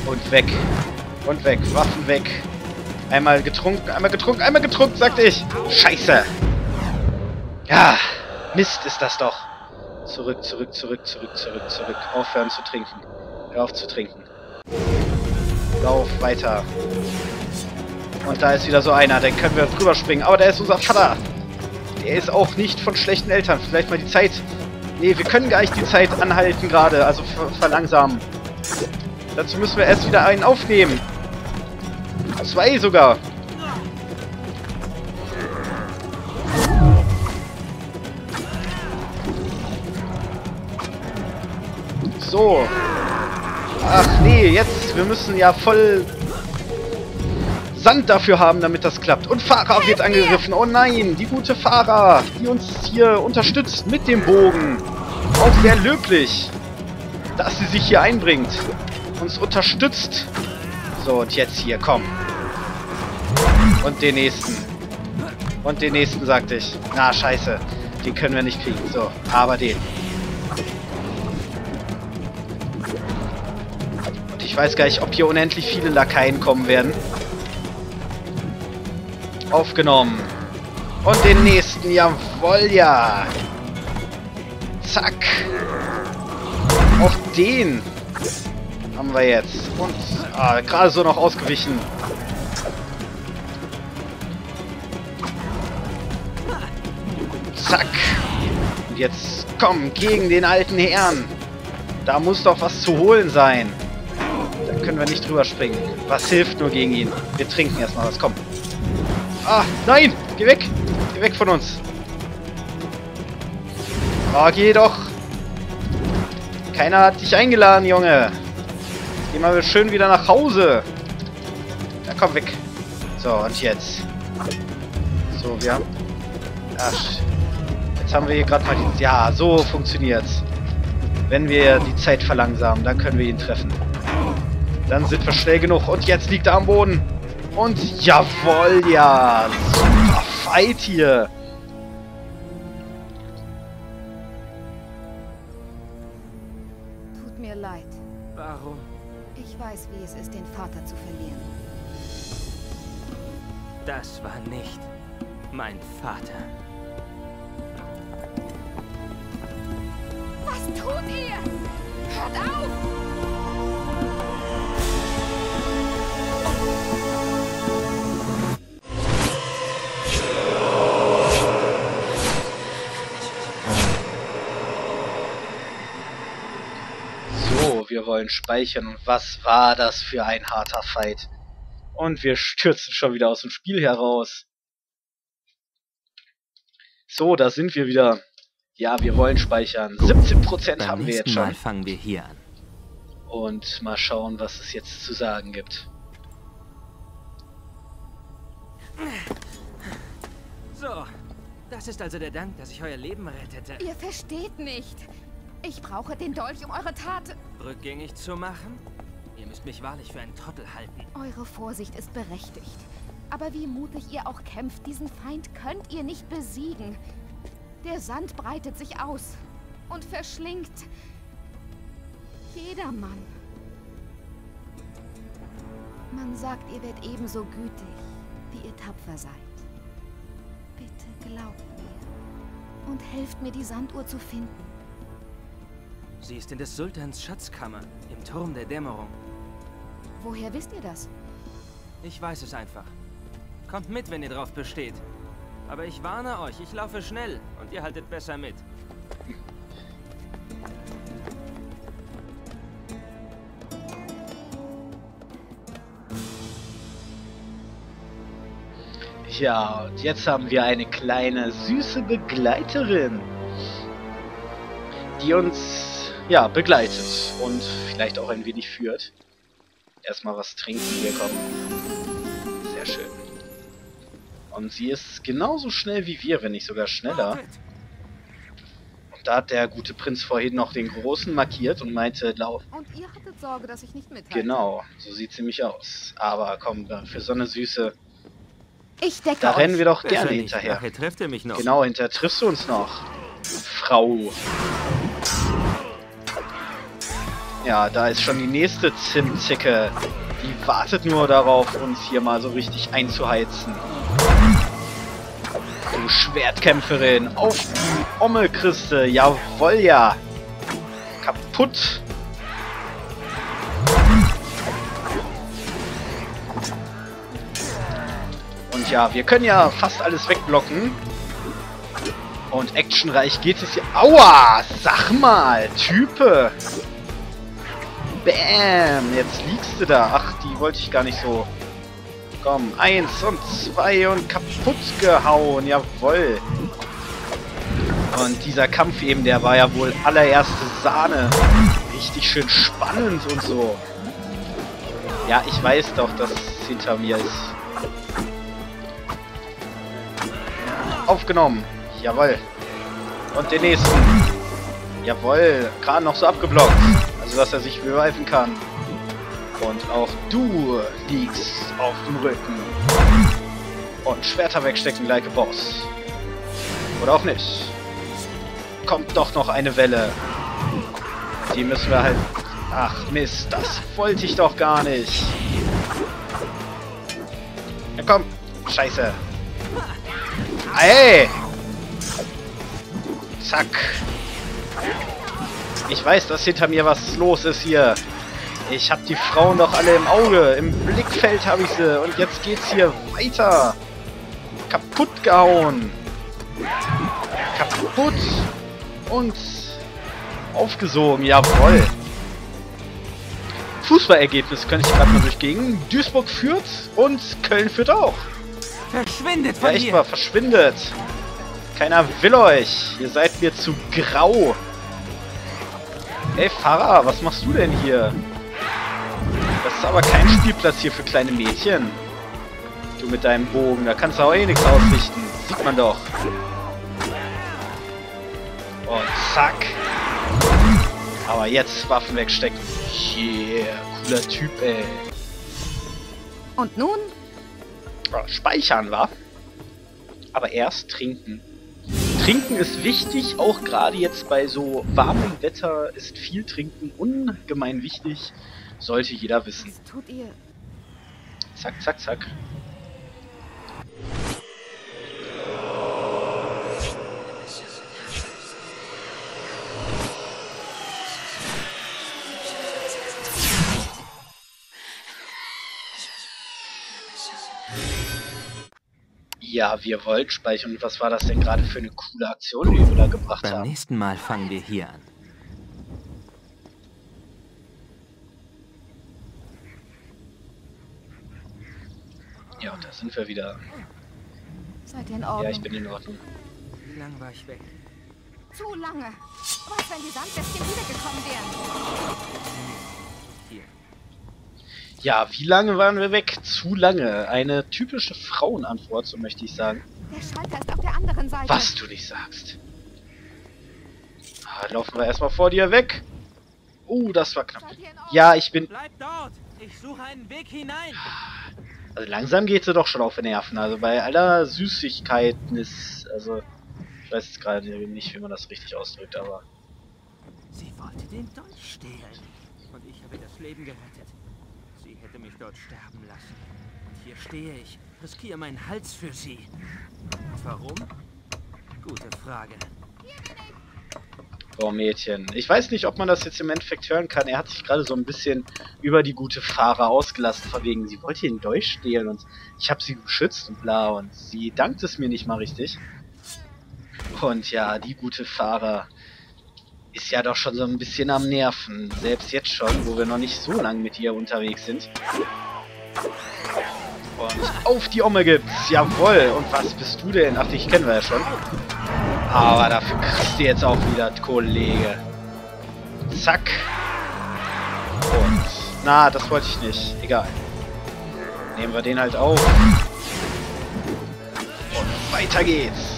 Und weg. Und weg. Waffen weg. Einmal getrunken, einmal getrunken, einmal getrunken, sagte ich. Scheiße. Ja, Mist ist das doch. Zurück, zurück, zurück, zurück, zurück, zurück. Aufhören zu trinken. Hör auf zu trinken. Lauf weiter. Und da ist wieder so einer, den können wir drüber springen. Aber der ist unser Vater. Der ist auch nicht von schlechten Eltern. Vielleicht mal die Zeit... Nee, wir können gar nicht die Zeit anhalten gerade. Also verlangsamen. Dazu müssen wir erst wieder einen aufnehmen. 2 sogar. So. Ach nee, jetzt. Wir müssen ja voll Sand dafür haben, damit das klappt. Und Farah wird angegriffen. Oh nein, die gute Farah, die uns hier unterstützt mit dem Bogen. Auch sehr löblich, dass sie sich hier einbringt. Uns unterstützt. So, und jetzt hier, komm. Und den nächsten. Und den nächsten, sagte ich. Na, scheiße. Den können wir nicht kriegen. So, aber den. Und ich weiß gar nicht, ob hier unendlich viele Lakaien kommen werden. Aufgenommen. Und den nächsten, jawohl, ja. Zack. Auch den haben wir jetzt. Und gerade so noch ausgewichen. Zack. Und jetzt komm, gegen den alten Herrn. Da muss doch was zu holen sein. Da können wir nicht drüber springen. Was hilft nur gegen ihn? Wir trinken erstmal was. Komm. Ah, nein! Geh weg! Geh weg von uns! Oh, geh doch! Keiner hat dich eingeladen, Junge! Geh mal schön wieder nach Hause! Ja, komm, weg! So, und jetzt? So, wir haben... Ach, jetzt haben wir hier gerade mal die... Ja, so funktioniert's. Wenn wir die Zeit verlangsamen, dann können wir ihn treffen. Dann sind wir schnell genug. Und jetzt liegt er am Boden. Und jawohl, ja. Super Fight hier. Tut mir leid. Warum? Ich weiß, wie es ist, den Vater zu verlieren. Das war nicht mein Vater. Was tut ihr? Hört auf! Wir wollen speichern. Und was war das für ein harter Fight? Und wir stürzen schon wieder aus dem Spiel heraus. So, da sind wir wieder. Ja, wir wollen speichern. 17% haben wir jetzt schon. Mal fangen wir hier an. Und mal schauen, was es jetzt zu sagen gibt. So, das ist also der Dank, dass ich euer Leben rettete. Ihr versteht nicht. Ich brauche den Dolch, um eure Tat rückgängig zu machen? Ihr müsst mich wahrlich für einen Trottel halten. Eure Vorsicht ist berechtigt. Aber wie mutig ihr auch kämpft, diesen Feind könnt ihr nicht besiegen. Der Sand breitet sich aus und verschlingt jedermann. Man sagt, ihr werdet ebenso gütig, wie ihr tapfer seid. Bitte glaubt mir und helft mir, die Sanduhr zu finden. Sie ist in des Sultans Schatzkammer, im Turm der Dämmerung. Woher wisst ihr das? Ich weiß es einfach. Kommt mit, wenn ihr drauf besteht. Aber ich warne euch, ich laufe schnell und ihr haltet besser mit. Ja, und jetzt haben wir eine kleine, süße Begleiterin, die uns, ja, begleitet und vielleicht auch ein wenig führt. Erstmal was trinken, hier kommen. Sehr schön. Und sie ist genauso schnell wie wir, wenn nicht sogar schneller. Und da hat der gute Prinz vorhin noch den Großen markiert und meinte, lauf. Und ihr hattet Sorge, dass ich nicht mithalte. Genau, so sieht sie mich aus. Aber komm, für so eine Süße, ich decke da euch. rennen wir doch Besser gerne nicht. hinterher. Nachher trefft ihr mich noch. Genau, hinterher triffst du uns noch, Frau. Ja, da ist schon die nächste Zimtzicke. Die wartet nur darauf, uns hier mal so richtig einzuheizen. Du Schwertkämpferin, auf die Ommelkriste, jawoll ja. Kaputt. Und ja, wir können ja fast alles wegblocken. Und actionreich geht es hier. Aua! Sag mal, Type! Bam! Jetzt liegst du da. Ach, die wollte ich gar nicht so. Komm, 1 und 2 und kaputt gehauen. Jawoll. Und dieser Kampf eben, der war ja wohl allererste Sahne. Richtig schön spannend und so. Ja, ich weiß doch, dass es hinter mir ist. Aufgenommen. Jawoll. Und den nächsten. Jawoll. Gerade noch so abgeblockt. Also, dass er sich beweisen kann. Und auch du liegst auf dem Rücken. Und Schwerter wegstecken, like a Boss. Oder auch nicht. Kommt doch noch eine Welle. Die müssen wir halt... Ach Mist, das wollte ich doch gar nicht. Ja komm. Scheiße. Ey! Zack. Ich weiß, dass hinter mir was los ist hier. Ich hab die Frauen doch alle im Auge. Im Blickfeld habe ich sie. Und jetzt geht's hier weiter. Kaputt gehauen. Kaputt. Und aufgesogen. Jawoll. Fußballergebnis könnte ich gerade mal durchgehen. Duisburg führt und Köln führt auch. Verschwindet von hier! hier! Ja, echt mal, verschwindet! Keiner will euch! Ihr seid mir zu grau! Ey, Farah, was machst du denn hier? Das ist aber kein Spielplatz hier für kleine Mädchen. Du mit deinem Bogen, da kannst du auch eh nichts ausrichten. Sieht man doch. Und zack! Aber jetzt Waffen wegstecken. Yeah, cooler Typ, ey. Und nun? Speichern, wa? Aber erst trinken. Trinken ist wichtig, auch gerade jetzt bei so warmem Wetter ist viel Trinken ungemein wichtig. Sollte jeder wissen. Was tut ihr? Zack, zack, zack. Ja, wir wollt speichern. Und was war das denn gerade für eine coole Aktion, die wir da gebracht haben? Beim nächsten Mal fangen wir hier an. Ja, und da sind wir wieder. Seid ihr in Ordnung? Ja, ich bin in Ordnung. Wie lange war ich weg? Zu lange. Was, wenn die Sandbestien wiedergekommen wären? Hier. Ja, wie lange waren wir weg? Zu lange. Eine typische Frauenantwort, so möchte ich sagen. Der Schalter ist auf der anderen Seite. Was du nicht sagst. Ah, laufen wir erstmal vor dir weg. Das war knapp. Seid ihr in Ordnung? Ja, ich bin... Bleib dort! Ich suche einen Weg hinein! Also langsam geht sie doch schon auf die Nerven. Also bei aller Süßigkeiten ist... Also, ich weiß jetzt gerade nicht, wie man das richtig ausdrückt, aber... Sie wollte den Dolch stehlen. Und ich habe das Leben gerettet. Sie hätte mich dort sterben lassen. Und hier stehe ich, riskiere meinen Hals für sie. Warum? Gute Frage. Oh, Mädchen. Ich weiß nicht, ob man das jetzt im Endeffekt hören kann. Er hat sich gerade so ein bisschen über die gute Farah ausgelassen, von wegen, sie wollte den Dolch stehlen und ich habe sie beschützt und bla. Und sie dankt es mir nicht mal richtig. Und ja, die gute Farah ist ja doch schon so ein bisschen am Nerven. Selbst jetzt schon, wo wir noch nicht so lange mit ihr unterwegs sind. Und auf die Omme gibt's. Jawohl. Und was bist du denn? Ach, dich kennen wir ja schon. Aber dafür kriegst du jetzt auch wieder, Kollege. Zack. Und... Na, das wollte ich nicht. Egal. Nehmen wir den halt auf. Und weiter geht's.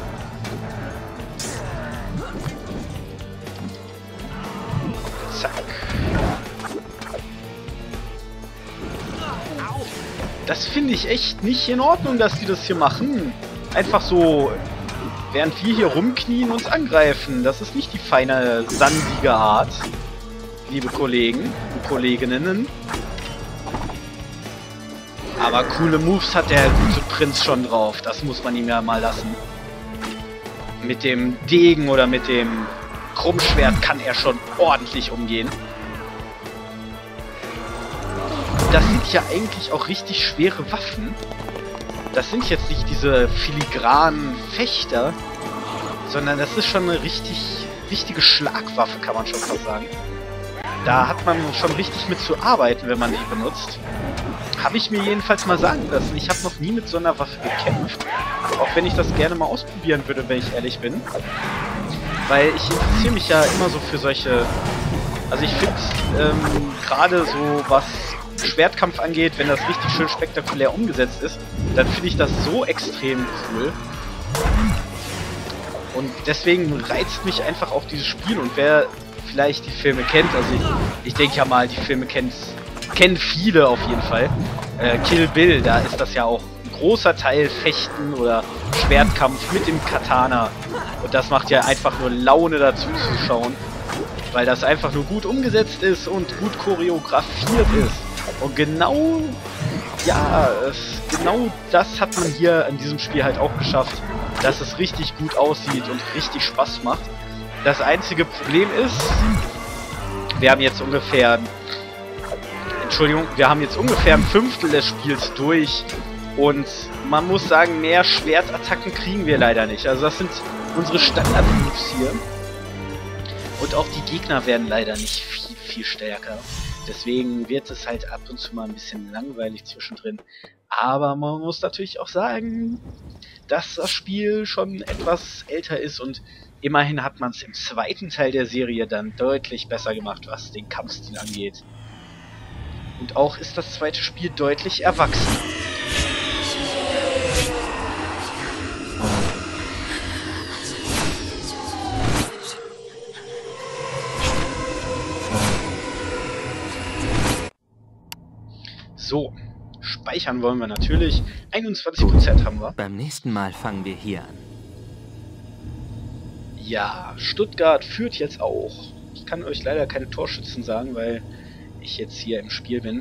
Zack. Das finde ich echt nicht in Ordnung, dass die das hier machen. Einfach so... Während wir hier rumknien und uns angreifen. Das ist nicht die feine, sandige Art. liebe Kollegen und Kolleginnen. Aber coole Moves hat der gute Prinz schon drauf. Das muss man ihm ja mal lassen. Mit dem Degen oder mit dem Krummschwert kann er schon ordentlich umgehen. Das sind ja eigentlich auch richtig schwere Waffen. Das sind jetzt nicht diese filigranen Fechter, sondern das ist schon eine richtige Schlagwaffe, kann man schon fast sagen. Da hat man schon richtig mit zu arbeiten, wenn man die benutzt. Habe ich mir jedenfalls mal sagen lassen. Ich habe noch nie mit so einer Waffe gekämpft. Auch wenn ich das gerne mal ausprobieren würde, wenn ich ehrlich bin. Weil ich interessiere mich ja immer so für solche... Also ich finde, gerade so was Schwertkampf angeht, wenn das richtig schön spektakulär umgesetzt ist, dann finde ich das so extrem cool. Und deswegen reizt mich einfach auch dieses Spiel. Und wer vielleicht die Filme kennt, also ich denke ja mal, die Filme kennen viele auf jeden Fall. Kill Bill, da ist das ja auch ein großer Teil Fechten oder Schwertkampf mit dem Katana. Und das macht ja einfach nur Laune dazu zu schauen. Weil das einfach nur gut umgesetzt ist und gut choreografiert ist. Und genau, ja, genau das hat man hier in diesem Spiel halt auch geschafft. Dass es richtig gut aussieht und richtig Spaß macht. Das einzige Problem ist, wir haben jetzt ungefähr ein Fünftel des Spiels durch und man muss sagen, mehr Schwertattacken kriegen wir leider nicht. Also das sind unsere Standard-Moves hier. Und auch die Gegner werden leider nicht viel stärker. Deswegen wird es halt ab und zu mal ein bisschen langweilig zwischendrin. Aber man muss natürlich auch sagen, dass das Spiel schon etwas älter ist und immerhin hat man es im zweiten Teil der Serie dann deutlich besser gemacht, was den Kampfstil angeht. Und auch ist das zweite Spiel deutlich erwachsen. So, speichern wollen wir natürlich. 21% haben wir. Beim nächsten Mal fangen wir hier an. Ja, Stuttgart führt jetzt auch. Ich kann euch leider keine Torschützen sagen, weil ich jetzt hier im Spiel bin.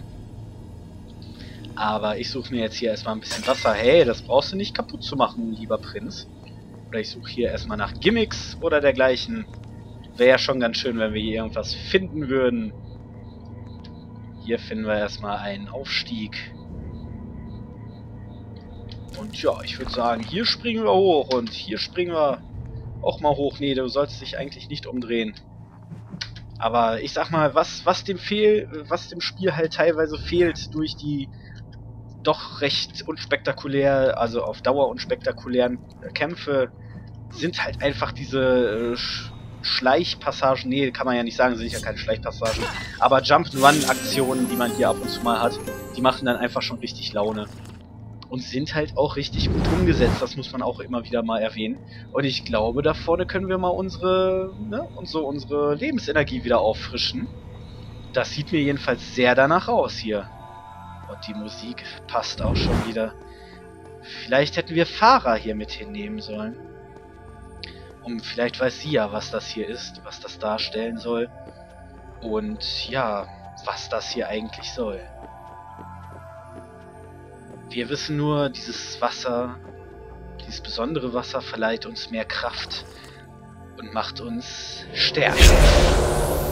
Aber ich suche mir jetzt hier erstmal ein bisschen Wasser. Hey, das brauchst du nicht kaputt zu machen, lieber Prinz. Oder ich suche hier erstmal nach Gimmicks oder dergleichen. Wäre ja schon ganz schön, wenn wir hier irgendwas finden würden. Hier finden wir erstmal einen Aufstieg. Und ja, ich würde sagen, hier springen wir hoch und hier springen wir auch mal hoch. Nee, du sollst dich eigentlich nicht umdrehen. Aber ich sag mal, was dem Spiel halt teilweise fehlt durch die doch recht unspektakulär, also auf Dauer unspektakulären Kämpfe, sind halt einfach diese Schleichpassagen, nee, kann man ja nicht sagen, sind ja keine Schleichpassagen, aber Jump-and-Run-Aktionen, die man hier ab und zu mal hat, die machen dann einfach schon richtig Laune. Und sind halt auch richtig gut umgesetzt, das muss man auch immer wieder mal erwähnen. Und ich glaube, da vorne können wir mal unsere Lebensenergie wieder auffrischen. Das sieht mir jedenfalls sehr danach aus hier. Und die Musik passt auch schon wieder. Vielleicht hätten wir Farah hier mit hinnehmen sollen. Und vielleicht weiß sie ja, was das hier ist, was das darstellen soll. Und ja, was das hier eigentlich soll. Wir wissen nur, dieses Wasser, dieses besondere Wasser verleiht uns mehr Kraft und macht uns stärker.